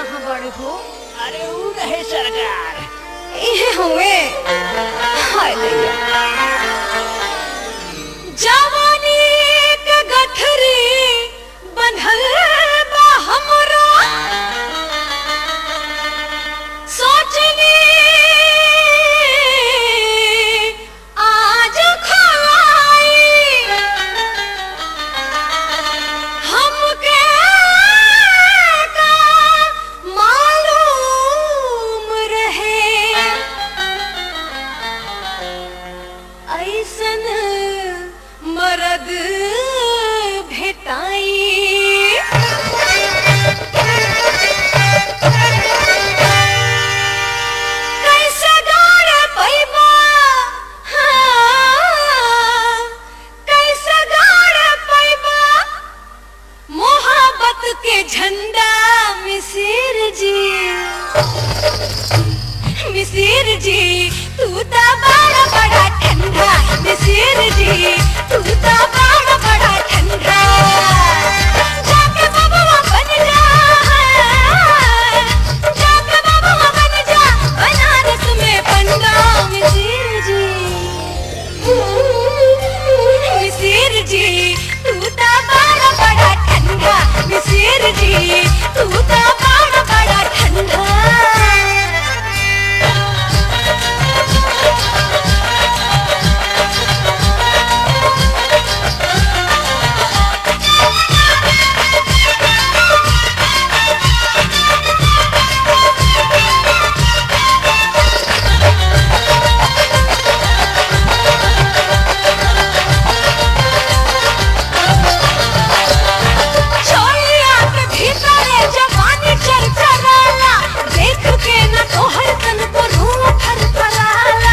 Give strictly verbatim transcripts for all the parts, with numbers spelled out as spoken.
कहाँ बड़े हो? अरे ऊ रहे सरकार ये हुए हाय दैया जवानी के गठरी बंधल बा हमरा सोचनी आज खलाई हमके का मालूम रहे ऐसन मरद भेटाई कैसे गाड़ पैबा हाँ, कैसे गाड़ पैबा मोहब्बत के झंडा मिसिर जी मिसिर जी तू तो बड़ा बड़ा ठंडा मिसिर जी तू तो बड़ा बड़ा ठंडा जाके बाबुआ बन जा जाके बाबुआ बन जा बनारस में पंडा मिसिर जी मिसिर जी तू तो बड़ा बड़ा ठंडा मिसिर जी तू तो बड़ा बड़ा ठंडा छोड़िया के भीतर जवानी चरचराला देख के न तोहर तन को रूह फरफराला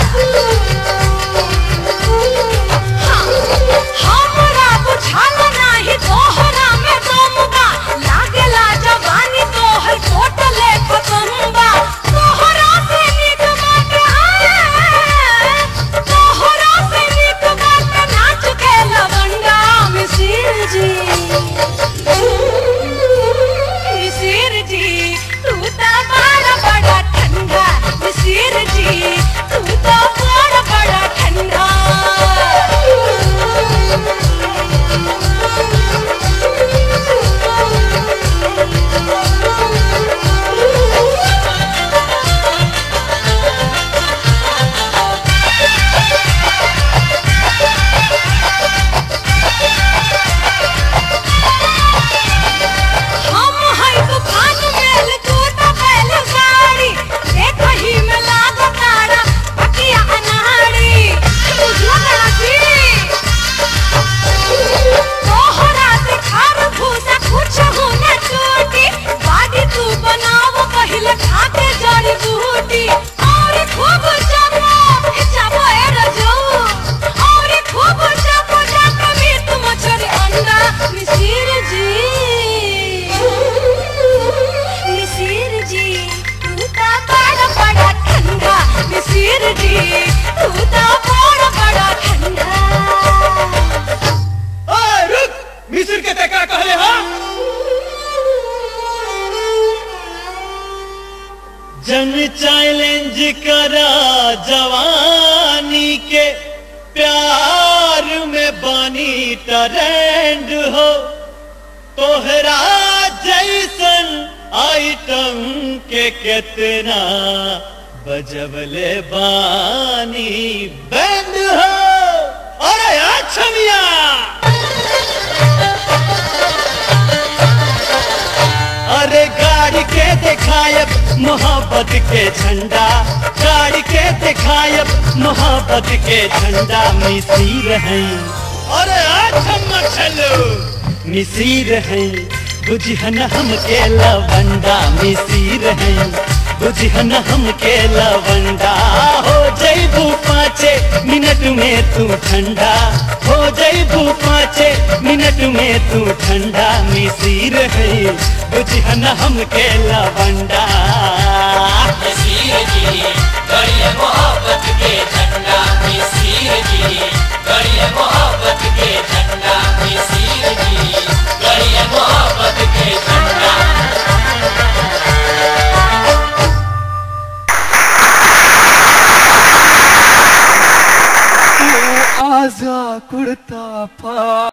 हाँ, हमरा बुझाल नाही तोहरा में दम बा लागेला जवानी तोहर टोटले खत्म बा तोहरा से नीक बात है तोहरा से नीक बात नाच के लवंडा मिसिर जी मिसिर जी तू तो बड़ा बड़ा ठंडा मिसिर जी तू तो बड़ा बड़ा ठंडा हम है तूफान मेल तू तो बैल गाड़ी देख ही में लागो तारा बकिया अनाड़ी बुझला लगी तोहरा से खार भूसा कुछ हो न टूटी बाडी तू बनाओ पहले खाके जड़ी बूटी और खूब चबो चबो ए रजो और खूब चबो जाके मीट मछली अंडा मिसिर जी मिसिर जी तू तो बड़ा बड़ा ठंडा मिसिर जी तू तो बड़ा बड़ा ठंडा ओए रुक मिसिर के ते का कहले हां जन चैलेंज करा जवानी के प्यार में बानी ट्रेंड हो तोहरा जैसन आइटम के कितना बजबले बानी बैंड हो अरे अच्छा मिया अरे गाड़ी के दिखायब मोहब्बत के झंडा गाड़ी के दिखायब मोहब्बत के झंडा मिसिर हैं अरे अच्छा मचलो मिसिर हैं बुझहन हम के लवंडा मिसिर हैं बुझहन हम के लवंडा हो जैबू पाँचे मिनट में तू ठंडा हो जैबू पाँचे मिनट में तू ठंडा मिसिर है बुझहन हम के लवंडा मिसिर जी गड़िया मोहब्बत के झंडा मिसिर जी गड़िया मोहब्बत के झंडा मिसिर जी गड़िया मोहब्बत के झंडा मजाक उड़ता पा